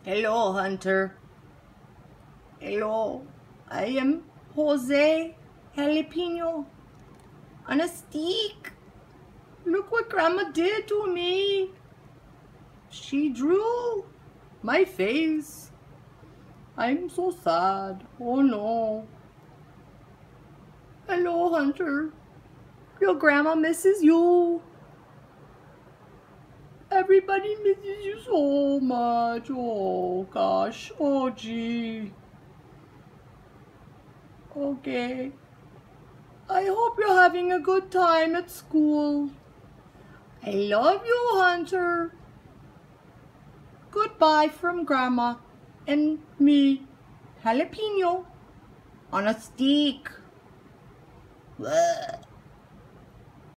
Hello, Hunter. Hello. I am Jose Jalapeño on a stick. Look what Grandma did to me. She drew my face. I'm so sad. Oh no. Hello, Hunter. Your grandma misses you. Everybody misses you so much. Oh gosh. Oh gee. Okay. I hope you're having a good time at school. I love you, Hunter. Goodbye from Grandma and me, Jalapeño, on a stick. Bleh.